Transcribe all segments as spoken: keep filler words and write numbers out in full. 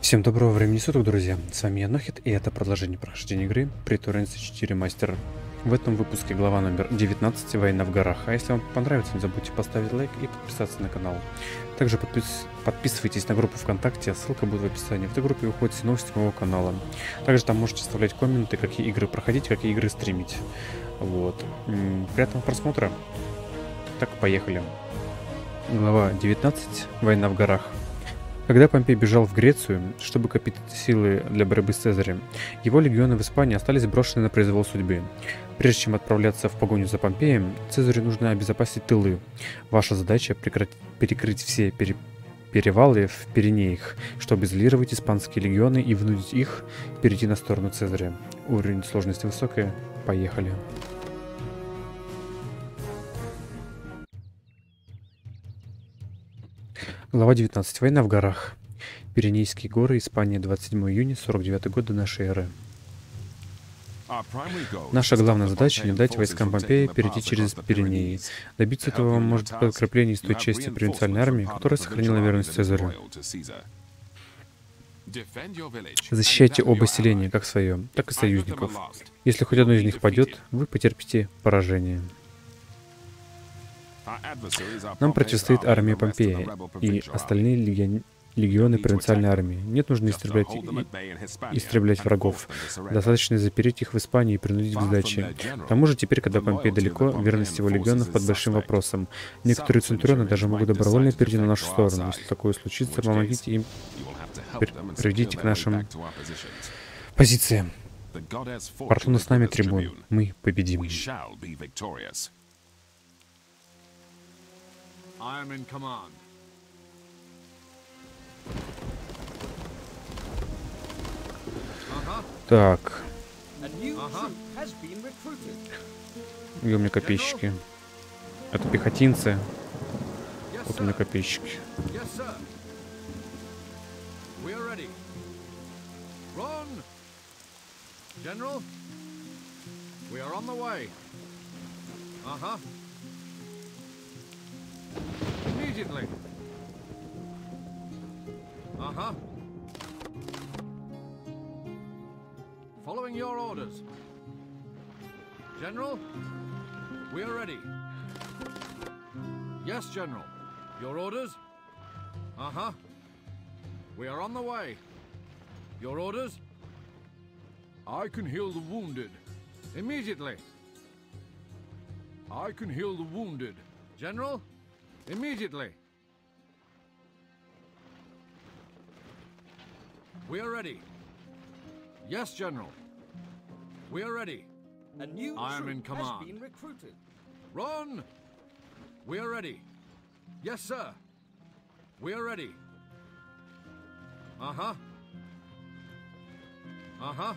Всем доброго времени суток, друзья! С вами я, Нохит, и это продолжение прохождения игры Praetorians четыре Master. В этом выпуске глава номер девятнадцать «Война в горах». А если вам понравится, не забудьте поставить лайк и подписаться на канал. Также подпис... подписывайтесь на группу ВКонтакте, ссылка будет в описании. В этой группе выходят все новости моего канала. Также там можете оставлять комменты, какие игры проходить, какие игры стримить. Вот. Приятного просмотра. Так, поехали. Глава девятнадцать «Война в горах». Когда Помпей бежал в Грецию, чтобы копить силы для борьбы с Цезарем, его легионы в Испании остались брошены на произвол судьбы. Прежде чем отправляться в погоню за Помпеем, Цезарю нужно обезопасить тылы. Ваша задача — перекрыть все пере... перевалы в Пиренеях, чтобы изолировать испанские легионы и вынудить их перейти на сторону Цезаря. Уровень сложности высокий. Поехали. Глава девятнадцать. Война в горах. Пиренейские горы, Испания, двадцать седьмого июня сорок девятого года нашей эры. Наша главная задача — не дать войскам Помпея перейти через Пиренеи. Добиться этого может подкрепление из той части провинциальной армии, которая сохранила верность Цезарю. Защищайте оба селения, как свое, так и союзников. Если хоть одно из них падет, вы потерпите поражение. Нам противостоит армия Помпея и остальные легионы, легионы провинциальной армии. Нет нужды истреблять, и, истреблять врагов. Достаточно запереть их в Испании и принудить к сдаче. К тому же теперь, когда Помпей далеко, верность его легионов под большим вопросом. Некоторые центурионы даже могут добровольно перейти на нашу сторону. Если такое случится, помогите им, приведите к нашим позициям. Фортуна с нами, трибун. Мы победим. I am in command. Uh-huh. Так. Uh-huh. Где у меня копейщики? Это пехотинцы. Yes, Вот у меня копейщики. Yes, sir. We are ready. Run, General. We are on the way. Uh-huh. Immediately. Uh-huh. Following your orders. General, we are ready. Yes, General. Your orders? Uh-huh. We are on the way. Your orders? I can heal the wounded. Immediately. I can heal the wounded. General? Immediately. We are ready. Yes, General. We are ready. A new I am in troop has command. been recruited. Run! We are ready. Yes, sir. We are ready. Uh-huh. Uh-huh.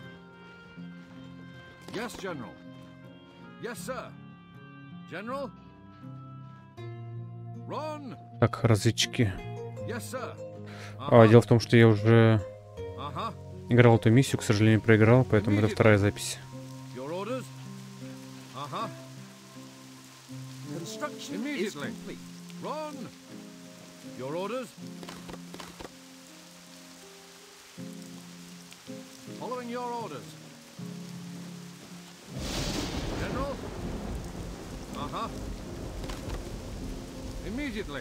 Yes, General. Yes, sir. General? Run! Так, разведчики. Yes, sir. А, Uh-huh. дело в том, что я уже Uh-huh. играл эту миссию, к сожалению, проиграл, поэтому это вторая запись. Your orders? Uh-huh. Construction is Immediately. complete. Run! Your orders? Following your orders. General? Uh-huh. Immediately.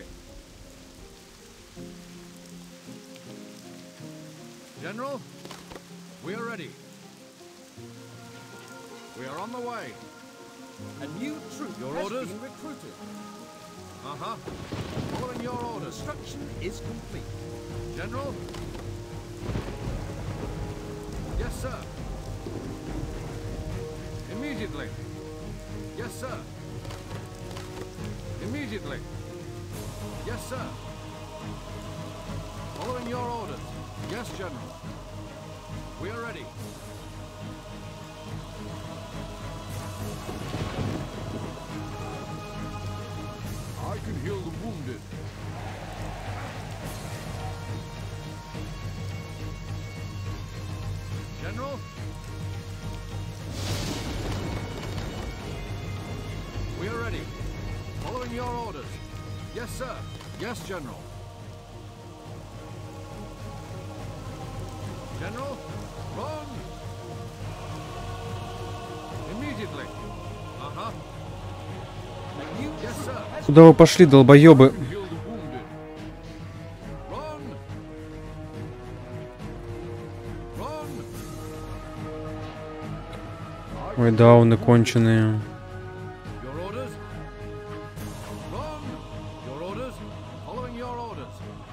General, we are ready. We are on the way. A new troop Your has orders? been recruited. Uh-huh. Following your orders. Construction is complete. General? Yes, sir. Immediately. Yes, sir. Immediately. Yes, sir. Following your orders. Yes, General. We are ready. I can heal the wounded. General? We are ready. Following your orders. Yes, sir. Yes, General. General, run! Immediately. Uh-huh. A new Yes, troop sir. has Куда вы пошли, долбоебы? Heal the wounded. Run! Run! Ой, дауны конченые. Your orders? Run! Your orders? Following your orders.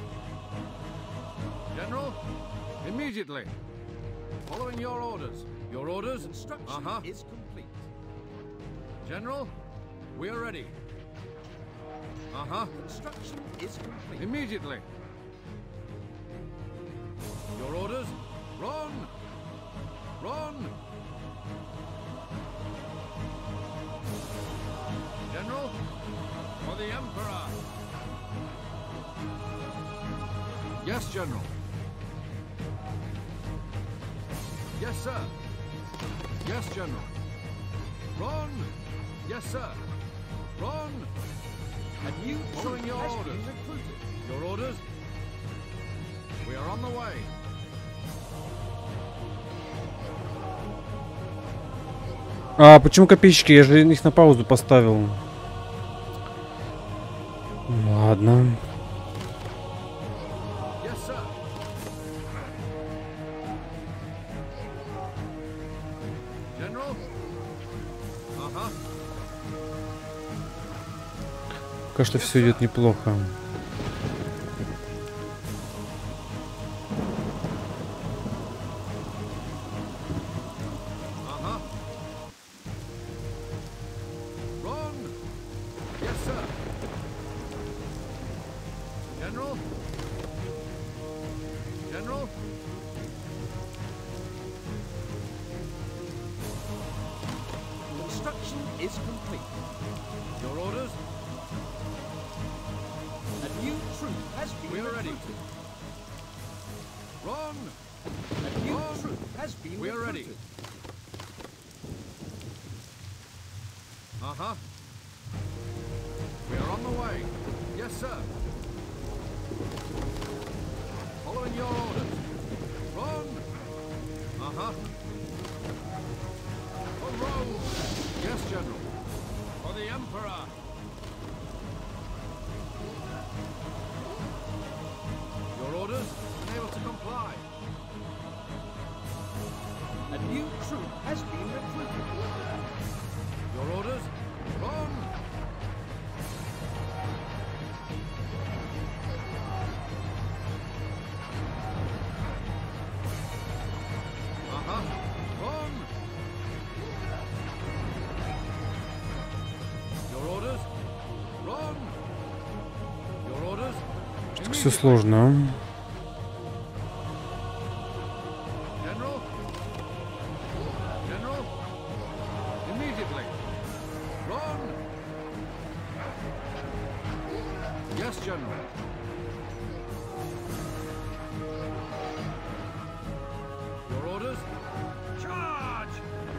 General, immediately. Following your orders. Your orders? construction Uh-huh. is complete. General, we are ready. Uh-huh. Construction is complete. Immediately. Your orders? Run! Run! General, for the Emperor. Yes, General. Yes, sir. Yes, General. Run! Yes, sir. Run! A new troop Following your has orders. been recruited. Your orders? We are on the way. А, почему копеечки? Я же их на паузу поставил. Ладно. Yes, sir. General? Uh-huh. Пока что все идет неплохо. Uh-huh. Run! Yes, sir. General? General? Construction is complete. Your orders? A new troop has been We are ready. recruited. Run! A new Run. troop has been We are ready. recruited. Uh-huh. We are on the way. Yes, sir. Following your orders. Run! Uh-huh. For Rome! Yes, General. For the Emperor! Your orders? Unable to comply. A new troop has been recruited. Your orders? Run! Uh-huh. Run! Your orders? Run! Your orders? Все сложно. General? General? Immediately! Run! Yes, General. Your orders? Charge!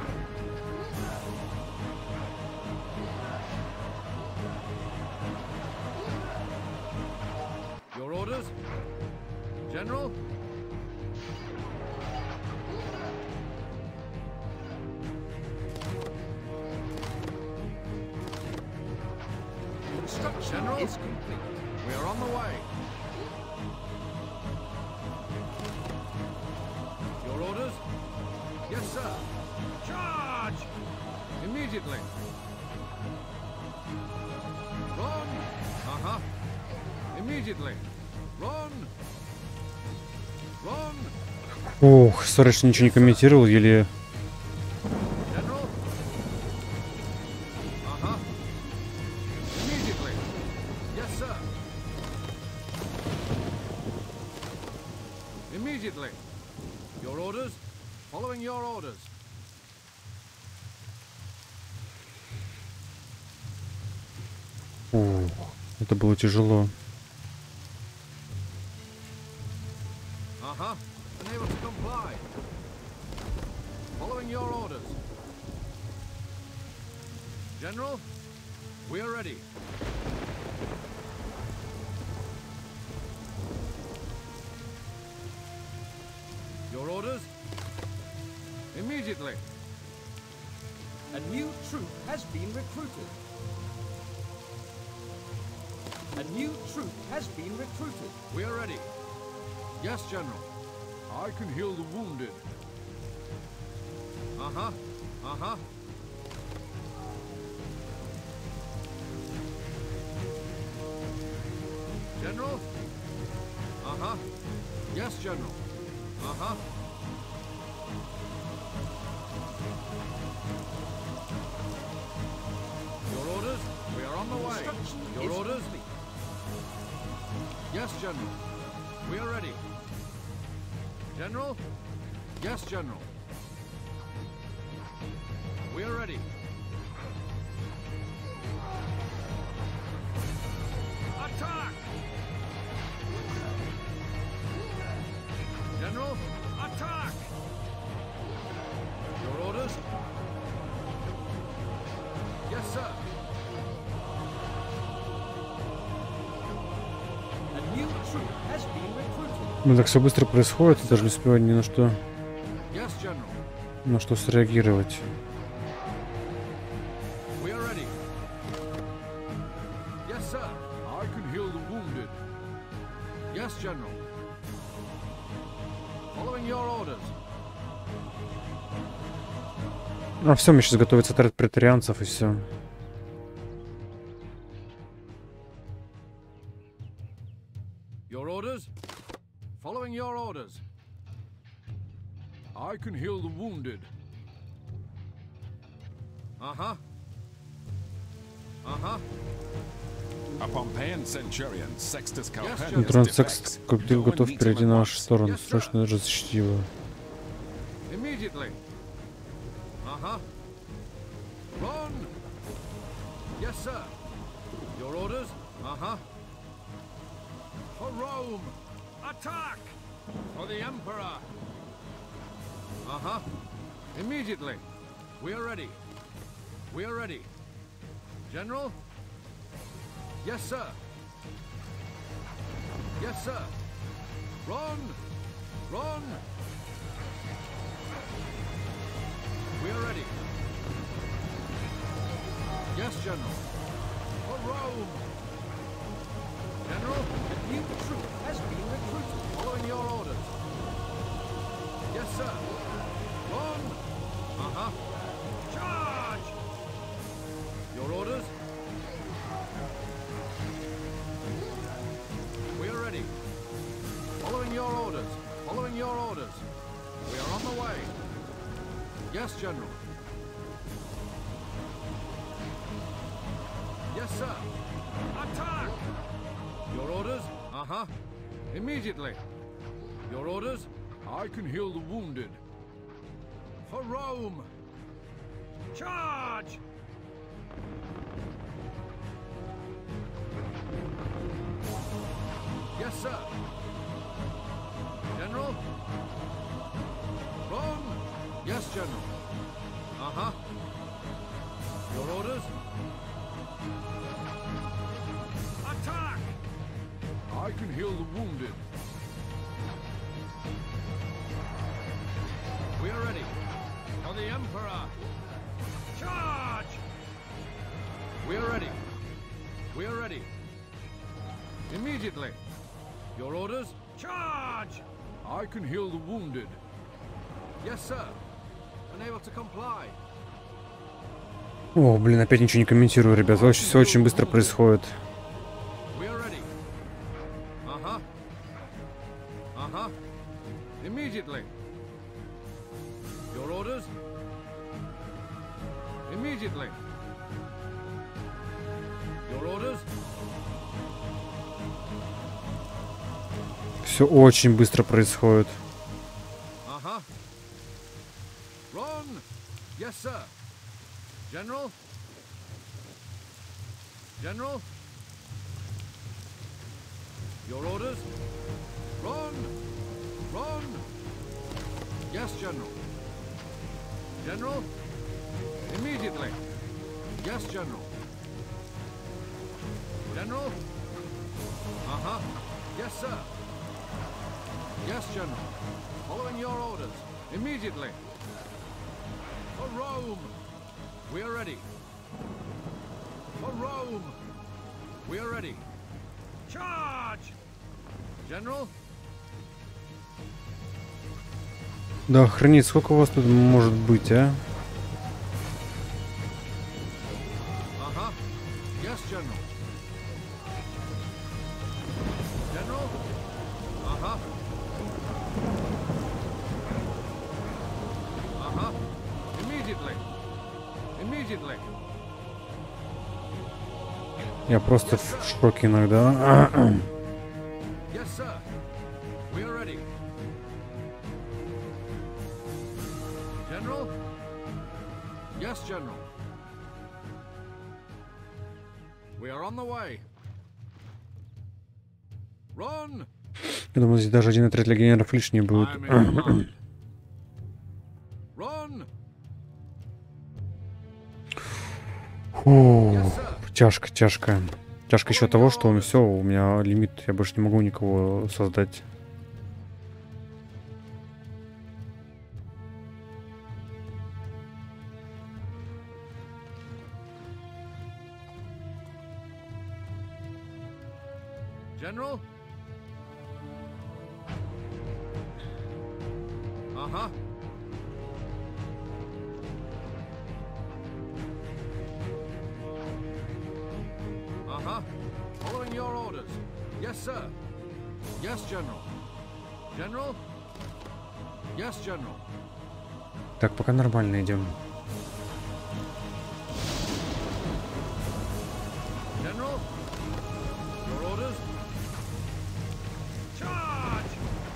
Your orders? General? Construction General? is complete. We are on the way. Your orders? Yes, sir. Charge! Immediately. Run! Uh-huh. Immediately. Run! Run! Ух, сори, что ничего не комментировал, еле... General? Uh-huh. Immediately. Yes, sir. Immediately. Your orders? Following your orders. Ух, это было тяжело. Uh-huh. Unable to comply. Following your orders. General, we are ready. Your orders? recruited. A new troop has been recruited. We are ready. Yes, General. I can heal the wounded. Uh-huh. Uh-huh. General? Uh-huh. Yes, General. Uh-huh. Your orders? We are on the way. Construction Your is orders? complete. Yes, General. We are ready. General? Yes, General. We are ready. Attack! General, attack! Your orders? Yes, sir. A new troop has been recruited. Ну так все быстро происходит, я даже не успеваю ни на что, Yes, General. на что среагировать. We are ready. Yes, sir. I can heal the wounded. Yes, General. Following your orders. А все, мне сейчас готовится отряд претарианцев и все. Your orders? Following your orders. I can heal the wounded. Uh-huh. Uh-huh. A Pompeian centurion, Sextus Calpurnius General. Трон defects. Секст Каптиль Go and готов meet him перейти at на once. нашу сторону. Yes, sir. Срочно защити его. Immediately. Uh-huh. Run! Yes, sir. Your orders? Uh-huh. For Rome! Attack! For the Emperor! Uh-huh. Immediately. We are ready. We are ready. General? Yes, sir. Yes, sir. Run! Run! We are ready. Yes, General. For Rome! General? A new troop has been recruited. Following your orders. Yes, sir. Run! Uh-huh. Charge! Your orders? We are ready. Following your orders. Following your orders. We are on the way. Yes, General. Yes, sir. Attack! Your orders? Uh-huh. Immediately. Your orders? I can heal the wounded. For Rome! Charge! Yes, sir. General? Run! Yes, General. Uh-huh. Your orders? Attack! I can heal the wounded. We are ready. For the Emperor! Charge! We are ready. We are ready. Immediately. Your orders? Charge! I can heal the wounded. Yes, sir. Unable to comply. О, блин, опять ничего не комментирую, ребят. Вообще все очень быстро происходит. We are ready. Uh-huh. Uh-huh. Immediately. Your orders? Immediately. Your orders? Все очень быстро происходит. Uh-huh. Run! Yes, sir. General? General? Your orders? Run! Run! Yes, General. General? Immediately. Yes, General. General? Uh-huh. Yes, sir. Yes, General. Following your orders. Immediately. For Rome! We are ready. For Rome! We are ready. Charge! General? Да, охренеть, сколько у вас тут может быть, а? Uh-huh. Yes, General. General? Uh-huh. Uh-huh. Immediately. Immediately. Я просто в шоке иногда. Yes, sir. We are ready. General? Yes, General. We are on the way. Run! Я думал, здесь даже один отряд легионеров лишний будет. I'm in command. Run! Фу, тяжко, тяжко. Тяжко еще того, что все, у меня лимит, я больше не могу никого создать. General? Uh-huh. Uh-huh. Following your orders. Yes, sir. Yes, General. General? Yes, General. Так, пока нормально идем. General? Your orders? Charge!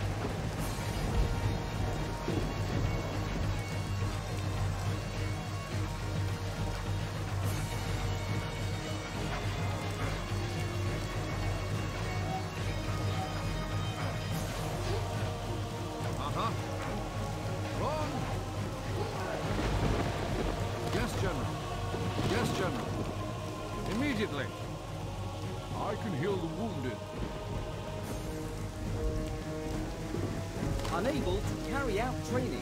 Uh-huh. Run! Yes, General. Yes, General. Immediately. I can heal the wounded. Unable to carry out training.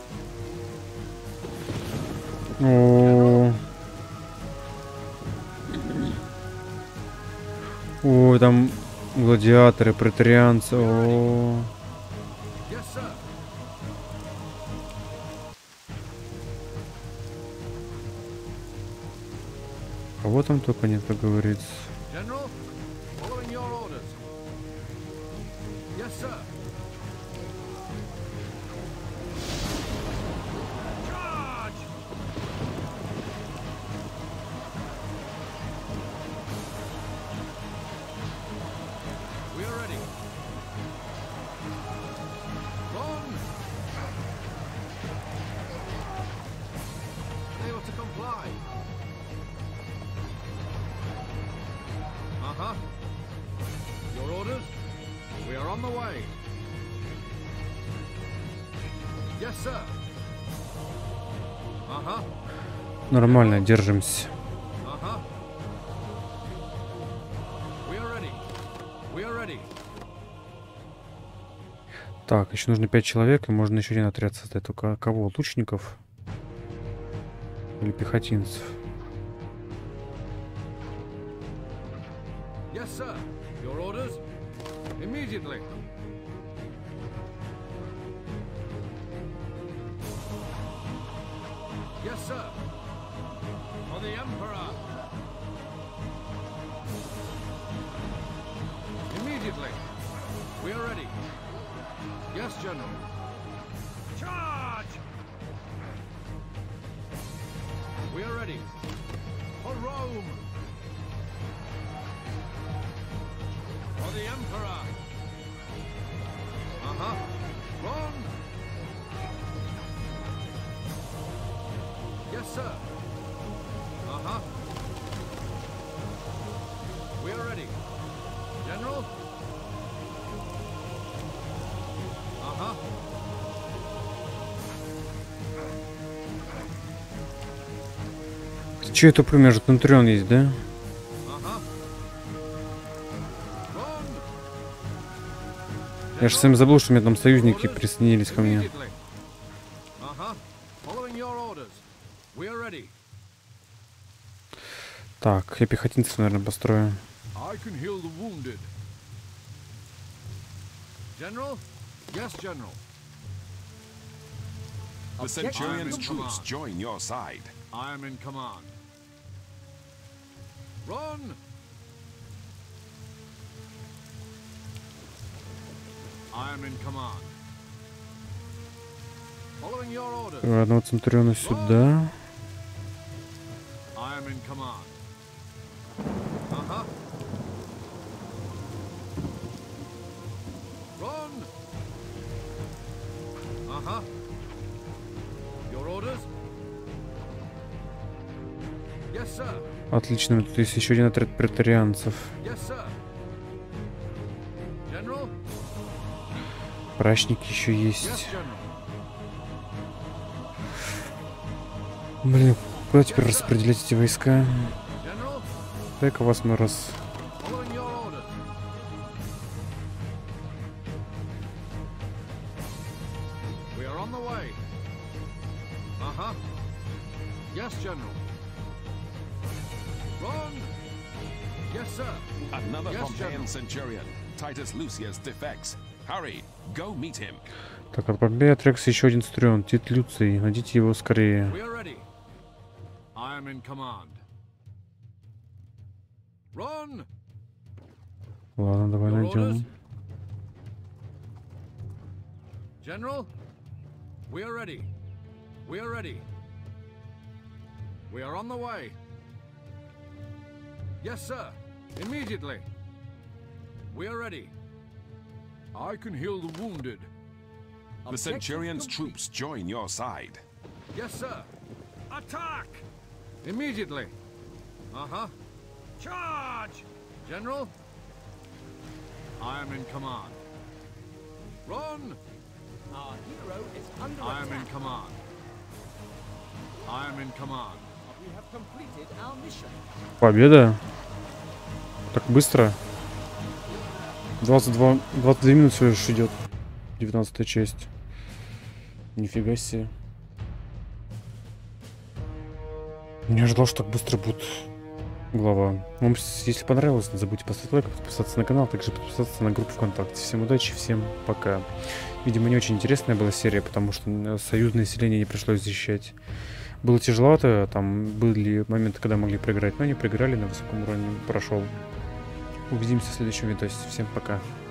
О, ой, там гладиаторы, претарианцы. О, Yes, sir. кого там только нет, как говорится. General, following your orders. Yes, sir. Charge! We are ready. Run! They ought to comply. Uh-huh. Your orders? We are on the way. Yes, sir. Uh-huh. Нормально, держимся. Uh-huh. We are ready. We are ready. Так, еще нужно пять человек, и можно еще один отряд создать. Только кого? Лучников? Или пехотинцев? Yes, sir. Your orders? Immediately. Yes, sir. For the Emperor. Immediately. We are ready. Yes, General. Charge! We are ready. For Rome. For the Emperor. Uh-huh. Run! Yes, sir. Uh-huh. We are ready. General? Uh-huh. Че это пример? Центурион есть, да? Uh-huh. Run! Я же сам забыл, что у меня там союзники присоединились ко мне. Immediately. Uh-huh. Following your orders. We are ready. Так, я пехотинцев, наверное, построю. I can heal the wounded. General? Yes, General. The Centurion's troops join your side. I am in command. Run! I am in command. Following your orders. Одного центуриона сюда. I am in command. Uh-huh. Run! Uh-huh. Your orders? Yes, sir. Отлично, тут есть еще один отряд претарианцев. Yes, sir. General? Прачники еще Yes, есть. General. Блин, куда теперь распределять эти войска? General? Дай-ка вас мы раз... Following your orders. We are on the way. Uh-huh. Yes, General. Run! Yes, sir. Another Yes, Pompeian General. centurion. Titus Lucius defects. Hurry, go meet him. Так, от Помпея отрекся еще один центурион, Тит Люций. Найдите его скорее. We are ready. I am in command. Run! Ладно, давай Your orders? найдем. General? We are ready. We are ready. We are on the way. Yes, sir. Immediately. We are ready. I can heal the wounded. The Centurion's troops join your side. Yes, sir. Attack! Immediately. Uh-huh. Charge! General? I am in command. Run! Our hero is under I am attack. in command. I am in command. We have completed our mission. Победа? Так быстро? двадцать два, двадцать две минуты всего лишь идет. девятнадцатая часть. Нифига себе. Не ожидал, что так быстро будет глава. Вам, если понравилось, не забудьте поставить лайк, подписаться на канал, также подписаться на группу ВКонтакте. Всем удачи, всем пока. Видимо, не очень интересная была серия, потому что союзное население не пришлось защищать. Было тяжеловато, там были моменты, когда могли проиграть, но они проиграли, на высоком уровне прошел. Увидимся в следующем видосе. Всем пока.